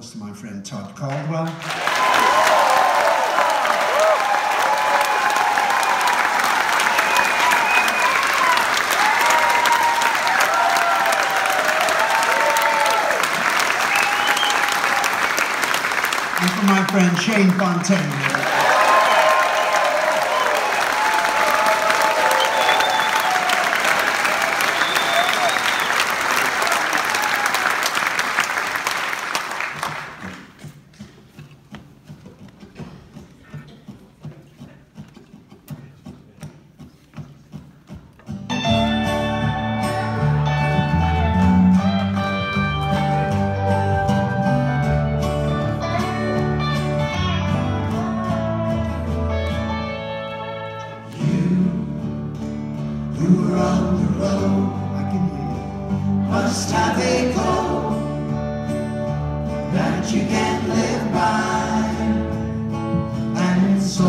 goes to my friend Todd Caldwell. And for my friend Shane Fontayne. Who are on the road, I can hear you, must have a code that you can live by, and so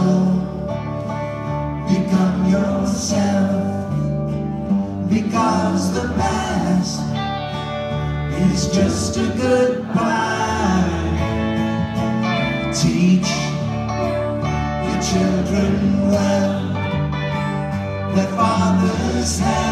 become yourself, because the past is just a goodbye. Teach your children well, their fathers have